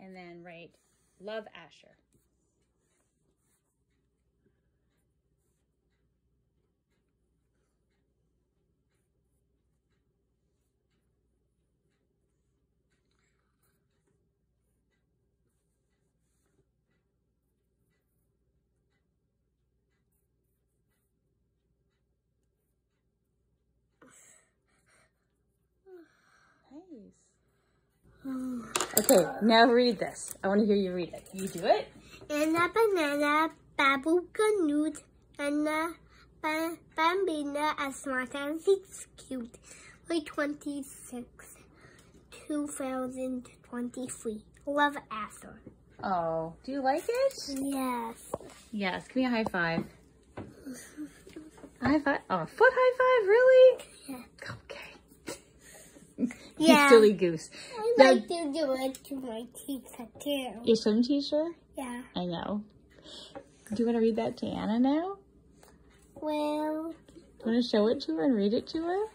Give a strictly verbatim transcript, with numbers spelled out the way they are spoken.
and then write love Asher. Nice. Okay, now read this. I want to hear you read it. Can you do it? And a banana, babuka nude, and a ba bambina as smart as it's cute. Like twenty-six, two thousand twenty-three. Love Asher. Oh, do you like it? Yes. Yes. Give me a high five. High five. Oh, a foot high five? Really? Yeah. Okay. Yeah. You silly goose. I Now, like to do it to my teacher too. your swim teacher? Yeah. I know. Do you want to read that to Anna now? Well. Do you want to show it to her and read it to her?